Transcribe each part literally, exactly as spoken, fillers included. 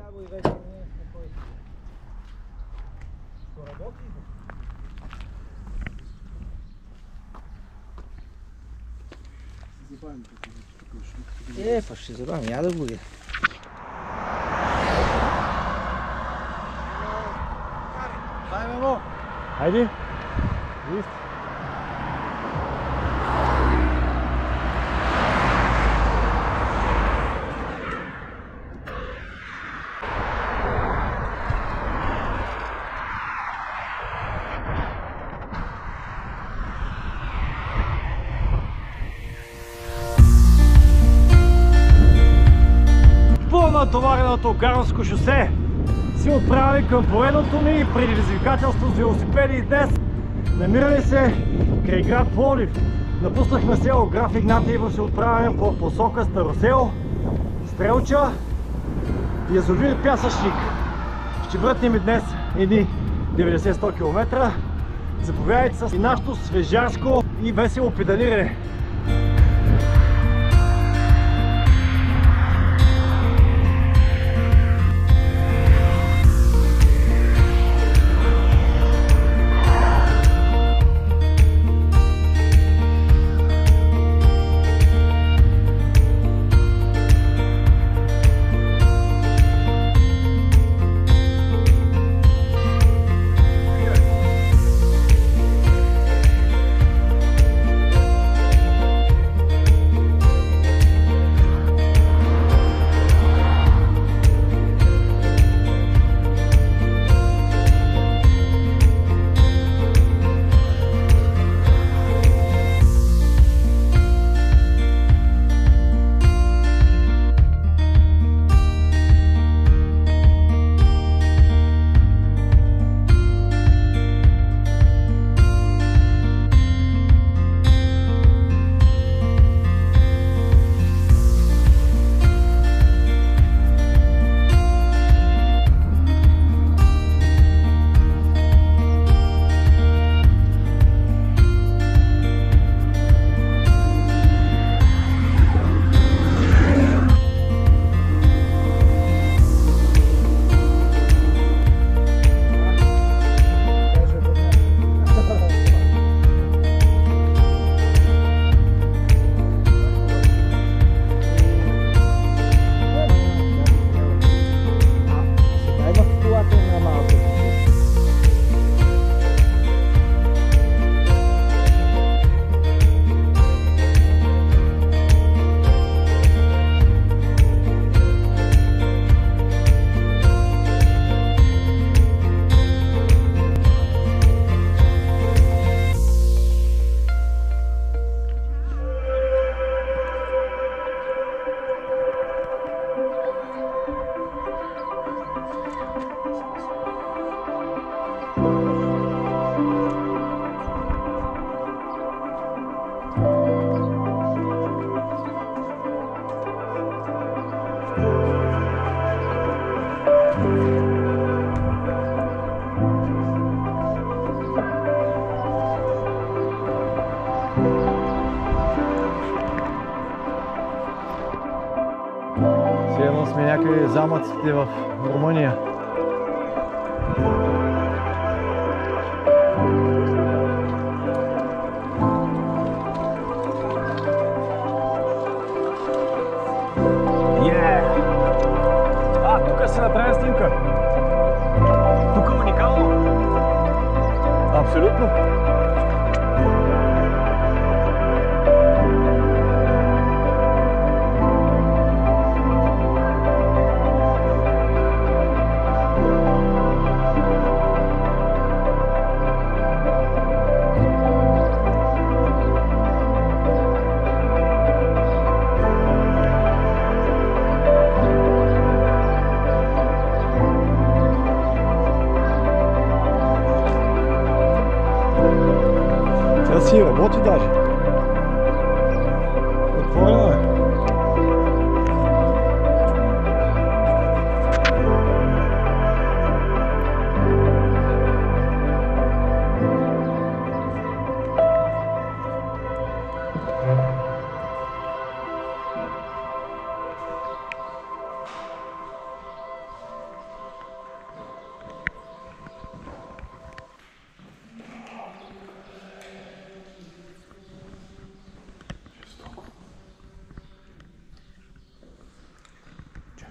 го и вече не е спокойно. Що работи? Си забавим тук. Е, па ще забавим, я да го е. Дай, Мемо! Хайде! Виж! Натовареното Гарлско шосе се отправи към поредното ми предизвикателство с велосипеди днес. Намираме се край град Пловдив. Напуснахме село Граф Игнатиево, се отправяме по посока Старосело, Стрелча и язовир Пясъчник. Ще въртнем и днес едни деветдесет до сто километра. Заповядайте с нашето свежарско и весело педалиране. Сигурно сме някакви замъците в Румъния. Yeah! А, тук се направи снимка. Тук е уникално. Абсолютно. Тя си работи даже. Отворена е.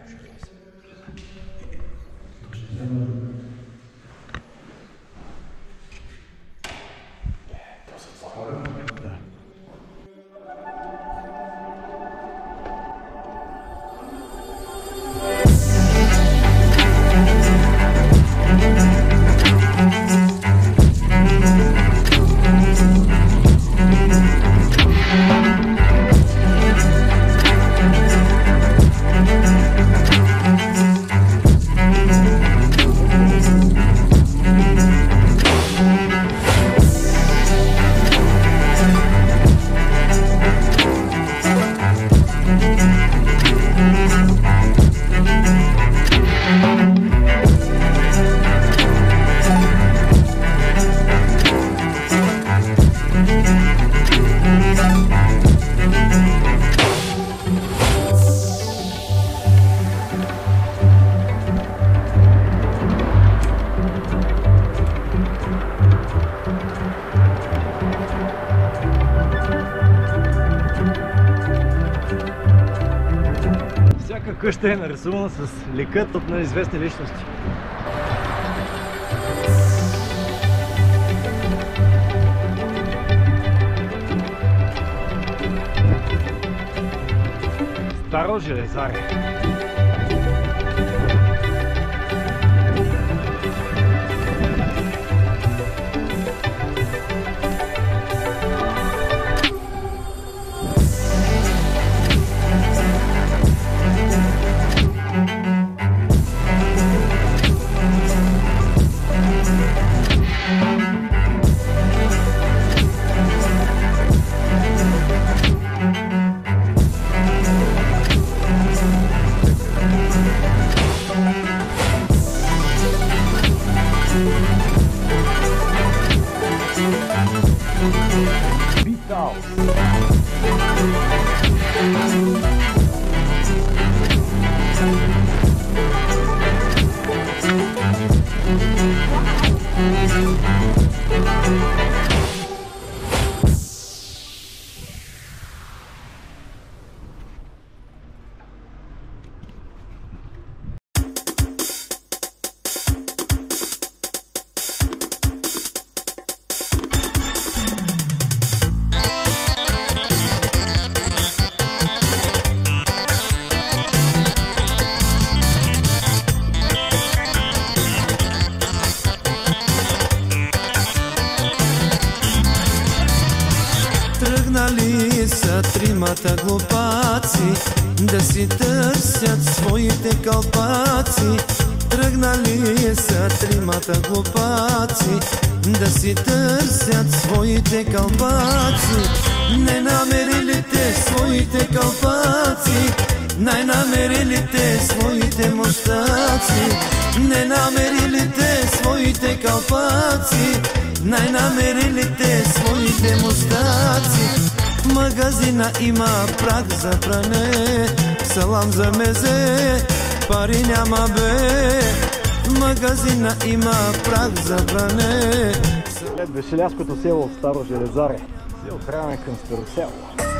Къща е нарисувана с ликът от неизвестни личности. Старо железаре. Тръгнали са тримата глупаци да си търсят своите кълпаци. Тръгнали са тримата глупаци да си търсят своите кълпаци. Не намерили те своите кълпаци, най-намерили те своите мустаци. Не намерили те своите кълпаци, най-намерили те своите мустаци. Магазина има прах за пране, салам за мезе, пари няма бе. Магазина има прах за пране. След Вешеляското село в Старо Железаре се отправяме към Старосело.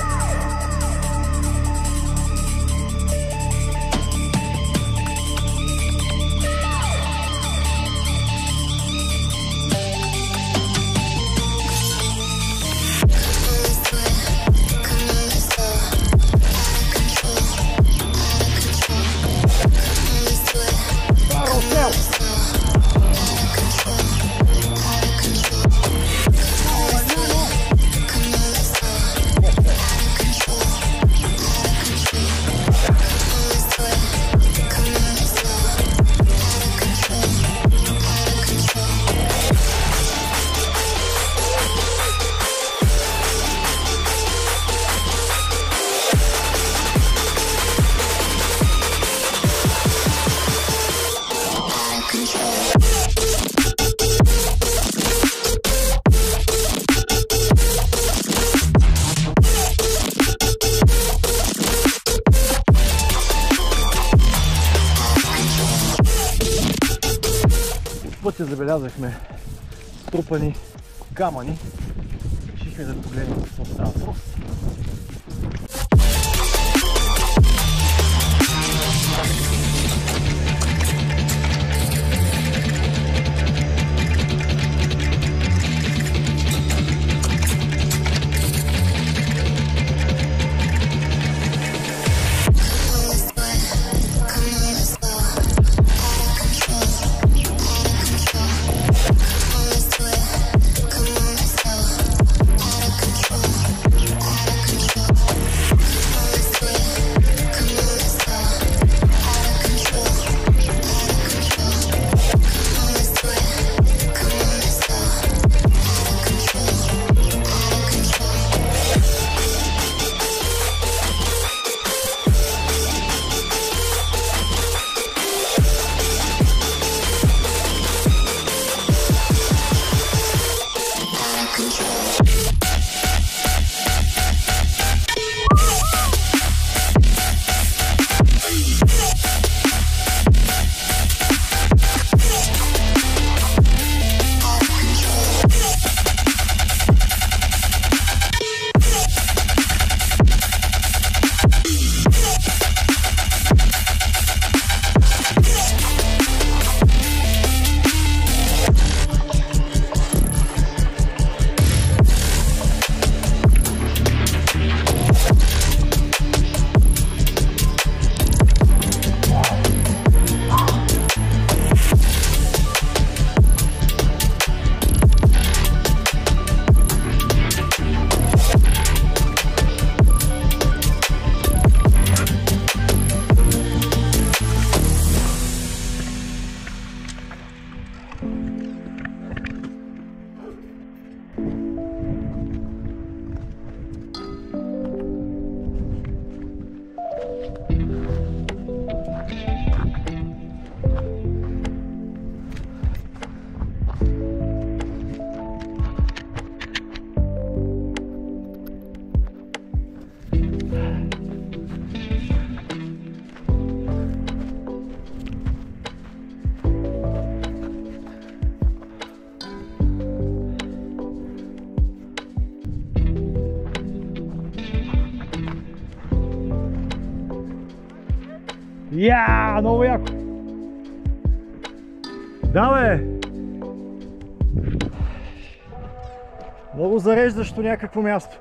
Пътя забелязахме струпани камъни. Решихме да погледнем какво става въпрос. Я, много яко! Да, бе! Много зареждащо някакво място.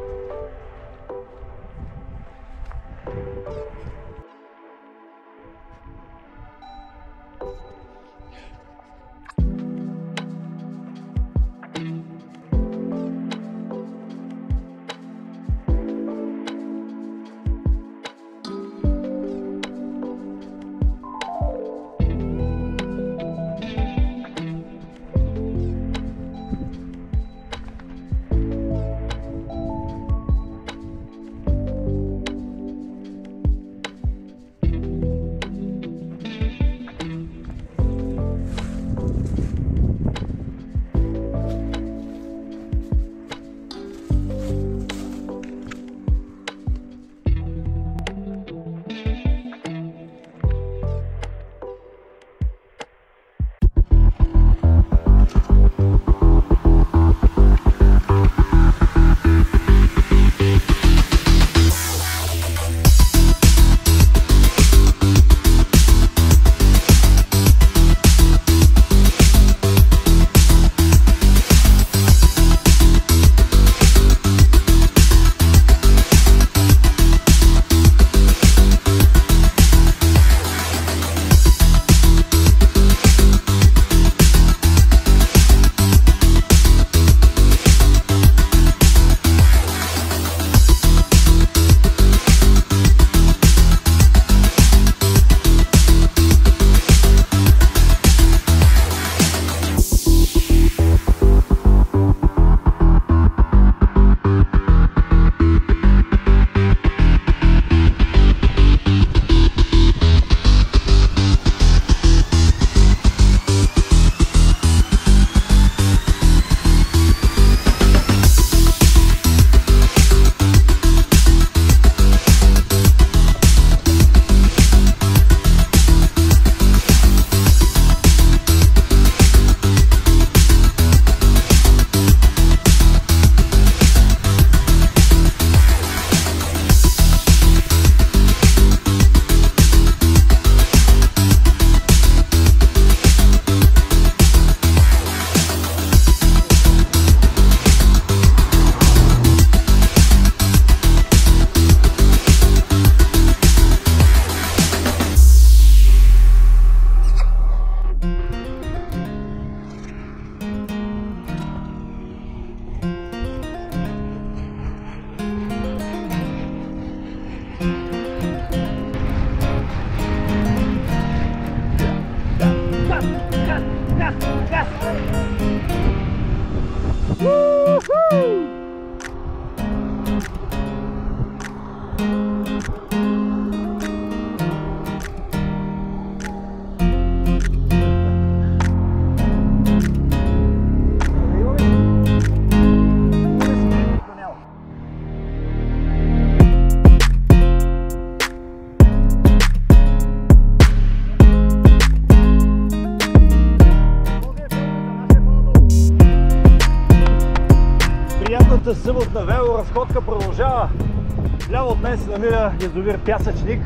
Съботна велоразходка продължава. Ляво от мен се намира язовир Пясъчник,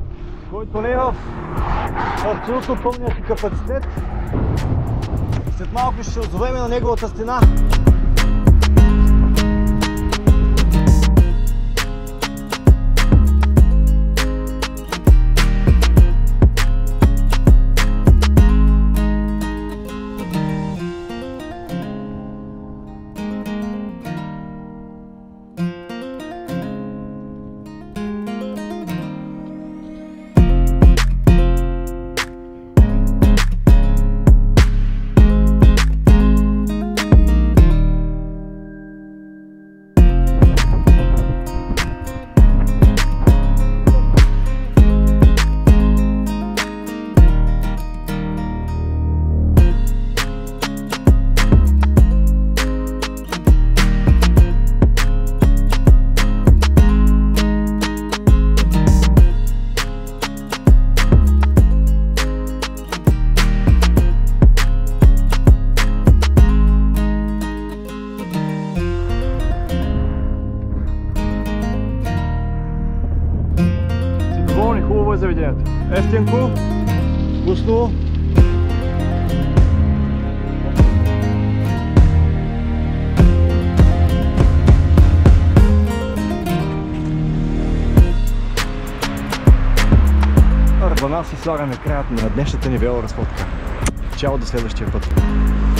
който не е в абсолютно пълния си капацитет. След малко ще се озовем на неговата стена. Вкусно! Арбанас и слагаме краят на днешната ни велоразходка. Чао до следващия път!